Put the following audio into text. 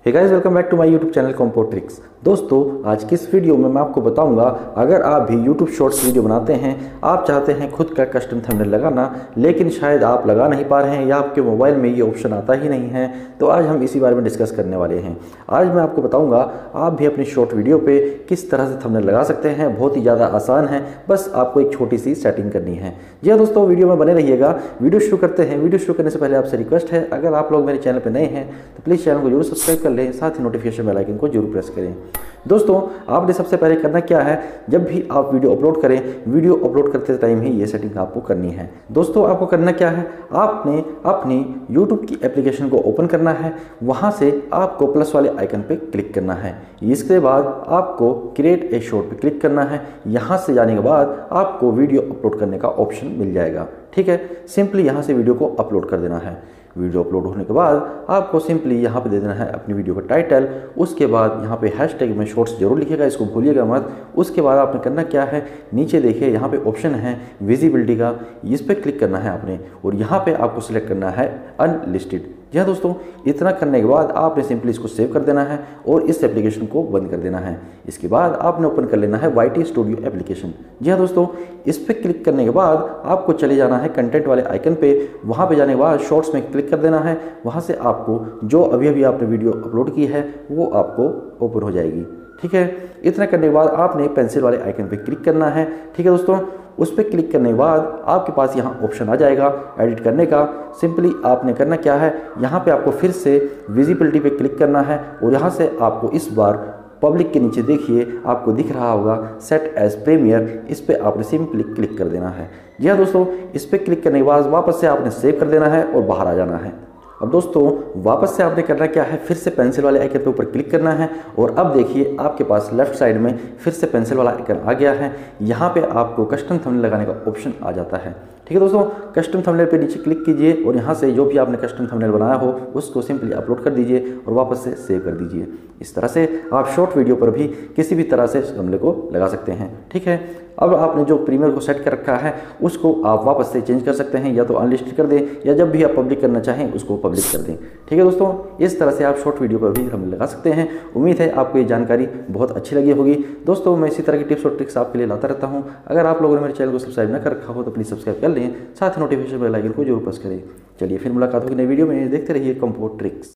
Hey guys, welcome back to my YouTube channel compo tricks. दोस्तों, आज की इस वीडियो में मैं आपको बताऊंगा, अगर आप भी यूट्यूब शॉर्ट्स वीडियो बनाते हैं, आप चाहते हैं खुद का कस्टम थंबनेल लगाना, लेकिन शायद आप लगा नहीं पा रहे हैं या आपके मोबाइल में ये ऑप्शन आता ही नहीं है, तो आज हम इसी बारे में डिस्कस करने वाले हैं। आज मैं आपको बताऊँगा आप भी अपनी शॉर्ट वीडियो पर किस तरह से थंबनेल लगा सकते हैं। बहुत ही ज़्यादा आसान है, बस आपको एक छोटी सी सेटिंग करनी है। जी हाँ दोस्तों, वीडियो में बने रहिएगा। वीडियो शुरू करते हैं। वीडियो शुरू करने से पहले आपसे रिक्वेस्ट है, अगर आप लोग मेरे चैनल पर नए हैं तो प्लीज़ चैनल को जरूर सब्सक्राइब कर लें, साथ ही नोटिफिकेशन बेल आइकन को जरूर प्रेस करें। दोस्तों, आपने सबसे पहले करना क्या है, जब भी आप वीडियो अपलोड करें, वीडियो अपलोड करते टाइम ही ये सेटिंग आपको करनी है। दोस्तों, आपको करना क्या है, आपने अपनी यूट्यूब की एप्लीकेशन को ओपन करना है। वहां से आपको प्लस वाले आइकन पे क्लिक करना है। इसके बाद आपको क्रिएट ए शॉर्ट पे क्लिक करना है। यहां से जाने के बाद आपको वीडियो अपलोड करने का ऑप्शन मिल जाएगा। ठीक है, सिंपली यहां से वीडियो को अपलोड कर देना है। वीडियो अपलोड होने के बाद आपको सिंपली यहाँ पे दे देना है अपनी वीडियो का टाइटल। उसके बाद यहाँ पे हैशटैग में शॉर्ट्स जरूर लिखिएगा, इसको भूलिएगा मत। उसके बाद आपने करना क्या है, नीचे देखिए यहाँ पे ऑप्शन है विजिबिलिटी का, इस पर क्लिक करना है आपने, और यहाँ पे आपको सिलेक्ट करना है अनलिस्टेड। जी हाँ दोस्तों, इतना करने के बाद आपने सिंपली इसको सेव कर देना है और इस एप्लीकेशन को बंद कर देना है। इसके बाद आपने ओपन कर लेना है YT स्टूडियो एप्लीकेशन। जी हाँ दोस्तों, इस पर क्लिक करने के बाद आपको चले जाना है कंटेंट वाले आइकन पे। वहाँ पे जाने के बाद शॉर्ट्स में क्लिक कर देना है। वहाँ से आपको जो अभी अभी आपने वीडियो अपलोड की है वो आपको ओपन हो जाएगी। ठीक है, इतना करने के बाद आपने पेंसिल वाले आइकन पे क्लिक करना है। ठीक है दोस्तों, उस पर क्लिक करने के बाद आपके पास यहाँ ऑप्शन आ जाएगा एडिट करने का। सिंपली आपने करना क्या है, यहाँ पे आपको फिर से विजिबिलिटी पे क्लिक करना है और यहाँ से आपको इस बार पब्लिक के नीचे देखिए आपको दिख रहा होगा सेट एज प्रीमियर, इस पर आपने सिंपली क्लिक कर देना है। जी हाँ दोस्तों, इस पर क्लिक करने के बाद वापस से आपने सेव कर देना है और बाहर आ जाना है। अब दोस्तों, वापस से आपने करना क्या है, फिर से पेंसिल वाले आइकन पे ऊपर क्लिक करना है और अब देखिए आपके पास लेफ्ट साइड में फिर से पेंसिल वाला आइकन आ गया है। यहाँ पे आपको कस्टम थंबनेल लगाने का ऑप्शन आ जाता है। ठीक है दोस्तों, कस्टम थंबनेल पे नीचे क्लिक कीजिए और यहाँ से जो भी आपने कस्टम थंबनेल बनाया हो उसको सिंपली अपलोड कर दीजिए और वापस से सेव कर दीजिए। इस तरह से आप शॉर्ट वीडियो पर भी किसी भी तरह से थंबनेल को लगा सकते हैं। ठीक है, अब आपने जो प्रीमियर को सेट कर रखा है उसको आप वापस से चेंज कर सकते हैं, या तो अनलिस्टेड कर दें या जब भी आप पब्लिक करना चाहें उसको पब्लिक कर दें। ठीक है दोस्तों, इस तरह से आप शॉर्ट वीडियो पर भी थंबनेल लगा सकते हैं। उम्मीद है आपको ये जानकारी बहुत अच्छी लगी होगी। दोस्तों, मैं इसी तरह की टिप्स और ट्रिक्स आपके लिए लाता रहता हूँ। अगर आप लोगों ने मेरे चैनल को सब्सक्राइब न कर रखा हो तो प्लीज़ सब्सक्राइब कर लें, साथ ही नोटिफिकेशन बेल आइकन को जरूर प्रेस करें। चलिए फिर मुलाकात होगी नई वीडियो में। देखते रहिए कॉम्पो ट्रिक्स।